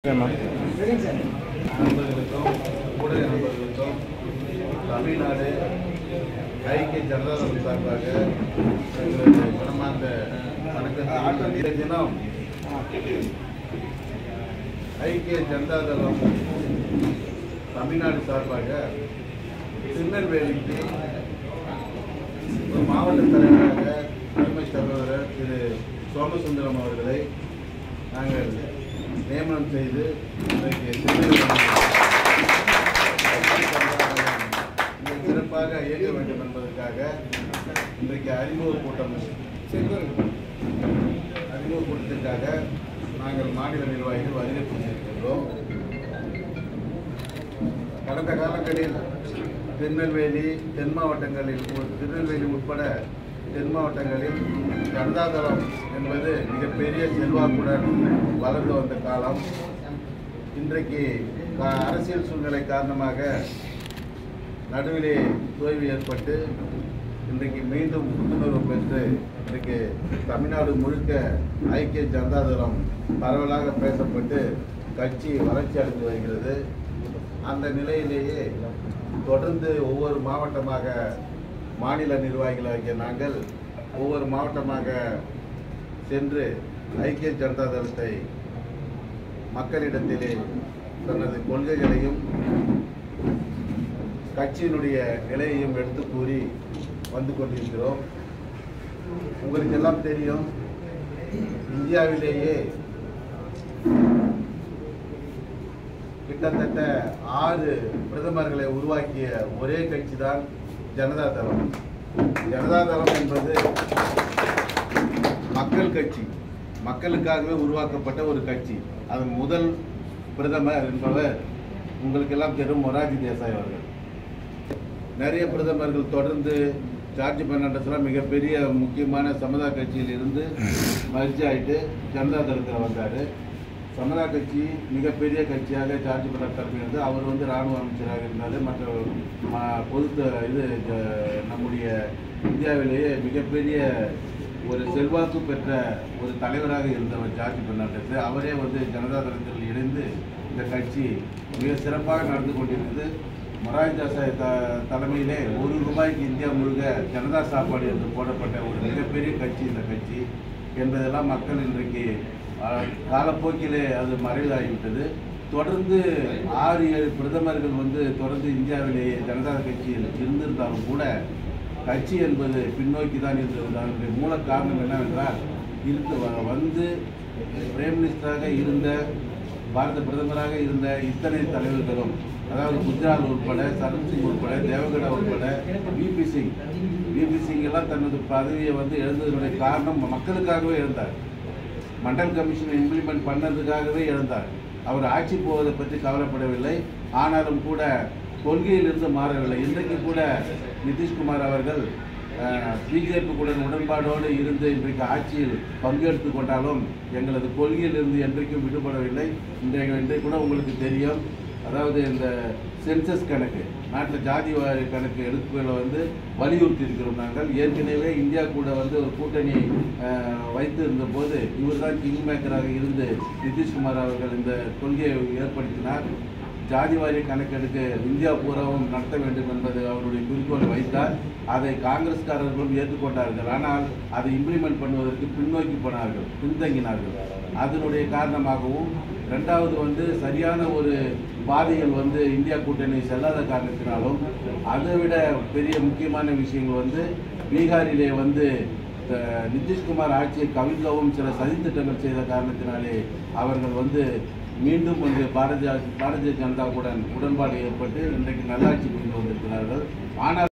நண்பர்களுக்கும் ஊடக நண்பர்களுக்கும் தமிழ்நாடு ஐக்கிய ஜனதா தளம் சார்பாக எங்களது மனமார்ந்த வணக்கத்தை தினம் ஐக்கிய ஜனதா தளம் தமிழ்நாடு சார்பாக திருநெல்வேலிக்கு ஒரு மாவட்ட தலைவராக அருமை சகோதரர் திரு சோமசுந்தரம் அவர்களை நாங்கள் நியமனம் செய்து இன்றைக்கு சிறப்பாக இயக்க வேண்டும் என்பதற்காக இன்றைக்கு அறிமுக கூட்டத்திற்காக நாங்கள் மாநில நிர்வாகிகள் வருகை புரிந்திருக்கின்றோம். கடந்த காலங்களில் திருநெல்வேலி தென் மாவட்டங்களில் திருநெல்வேலி உட்பட தென் மாவட்டங்களில் ஜனதாதளம் என்பது மிகப்பெரிய செல்வாக்குடன் வளர்ந்து வந்த காலம். இன்றைக்கு அரசியல் சூழ்நிலை காரணமாக நடுவிலே தோய்வு ஏற்பட்டு இன்றைக்கு மீண்டும் புத்துணர்வு பெற்று இன்றைக்கு தமிழ்நாடு முழுக்க ஐக்கிய ஜனதாதளம் பரவலாக பேசப்பட்டு கட்சி வளர்ச்சி அடைந்து வருகிறது. அந்த நிலையிலேயே தொடர்ந்து ஒவ்வொரு மாவட்டமாக மாநில நிர்வாகிகளாகிய நாங்கள் ஒவ்வொரு மாவட்டமாக சென்று ஐக்கிய ஜனதா தளத்தை மக்களிடத்திலே தனது கொள்கைகளையும் கட்சியினுடைய நிலையையும் எடுத்து கூறி வந்து கொண்டிருக்கிறோம். உங்களுக்கெல்லாம் தெரியும், இந்தியாவிலேயே கிட்டத்தட்ட 6 பிரதமர்களை உருவாக்கிய ஒரே கட்சி தான் ஜனதாதளம். ஜனதாதளம் என்பது மக்கள் கட்சி, மக்களுக்காகவே உருவாக்கப்பட்ட ஒரு கட்சி. அதன் முதல் பிரதமர் என்பவர் உங்களுக்கெல்லாம் தெரியும், மொரார்ஜி தேசாய் அவர்கள். நிறைய பிரதமர்கள் தொடர்ந்து ஜார்ஜ் பெர்னாண்டஸ்லாம் மிகப்பெரிய முக்கியமான சமதா கட்சியில் இருந்து மர்ஜ் ஆகிட்டு ஜனதாதளத்தில் வந்தார். சமதா கட்சி மிகப்பெரிய கட்சியாக ஜார்ஜ் பெர்னாண்டஸ் தலைமையிலிருந்து அவர் இராணுவ அமைச்சராக இருந்தார். மற்ற நம்முடைய இந்தியாவிலேயே மிகப்பெரிய ஒரு செல்வாக்கு பெற்ற ஒரு தலைவராக இருந்தவர் ஜார்ஜ் பெர்னாண்டஸ். அவரே ஜனதாதளத்தில் இணைந்து இந்த கட்சி மிக சிறப்பாக நடந்து கொண்டிருந்தது. மொரார்ஜி தேசாய் தலைமையிலே ₹1 இந்தியா முழுக்க ஜனதா சாப்பாடு என்று போடப்பட்ட ஒரு மிகப்பெரிய கட்சி இந்த கட்சி என்பதெல்லாம் மக்கள் இன்றைக்கு காலப்போக்கிலே அது மறைவாகிவிட்டது. தொடர்ந்து 6-7 பிரதமர்கள் தொடர்ந்து இந்தியாவிலேயே ஜனதா கட்சியில் இருந்திருந்தாலும் கூட கட்சி என்பது பின்னோக்கி தான் இருந்தது. அதனுடைய மூல காரணம் என்னவென்றால் பிரைம் மினிஸ்டராக இருந்த பாரத பிரதமராக இருந்த இத்தனை தலைவர்களும், அதாவது குஜரால் உட்பட, சரண் சிங் உட்பட, தேவகவுடா உட்பட, விபி சிங் எல்லாம் தனது பதவியை இழந்ததனுடைய காரணம் மக்களுக்காகவே இழந்தார். மண்டல் கமிஷனை இம்ப்ளிமெண்ட் பண்ணதுக்காகவே இழந்தார். அவர் ஆட்சி போவதை பற்றி கவலைப்படவில்லை. ஆனாலும் கூட கொள்கையிலிருந்து மாறவில்லை. இன்றைக்கு கூட நிதிஷ்குமார் அவர்கள் பிஜேபியுடன் உடன்பாடோடு இருந்து இன்றைக்கு ஆட்சியில் பங்கெடுத்து கொண்டாலும் எங்களது கொள்கையிலிருந்து என்றைக்கும் விடுபடவில்லை. இன்றைக்கு கூட உங்களுக்கு தெரியும், அதாவது இந்த சென்சஸ் கணக்கு, நாட்டில் ஜாதி வாரி கணக்கு எடுப்புகளை வலியுறுத்தி இருக்கிறோம். நாங்கள் ஏற்கனவே இந்தியா கூட ஒரு கூட்டணி வைத்து இருந்த போது இவர் தான் கிங் மேக்கராக இருந்து நிதிஷ்குமார் அவர்கள் இந்த கொள்கையை ஏற்படுத்தினார். ஜாதி வாரிய கணக்கெடுக்க இந்தியா பூராவும் நடத்த வேண்டும் என்பது அவருடைய குறிக்கோளை வைத்தார். அதை காங்கிரஸ்காரர்களும் ஏற்றுக்கொண்டார்கள். ஆனால் அதை இம்ப்ளிமெண்ட் பண்ணுவதற்கு பின்தங்கினார்கள். அதனுடைய காரணமாகவும், ரெண்டாவது சரியான ஒரு பாதையில் இந்தியா கூட்டணி செல்லாத காரணத்தினாலும், அதை விட பெரிய முக்கியமான விஷயங்கள் பீகாரிலே நிதிஷ்குமார் ஆட்சியை கவிழ்க்கவும் சில சதித்திட்டங்கள் செய்த காரணத்தினாலே அவர்கள் மீண்டும் பாரதிய ஜனதாவுடன் உடன்பாடு ஏற்பட்டு இன்றைக்கு நல்லாட்சி புரிந்து வந்திருக்கிறார்கள். ஆனால்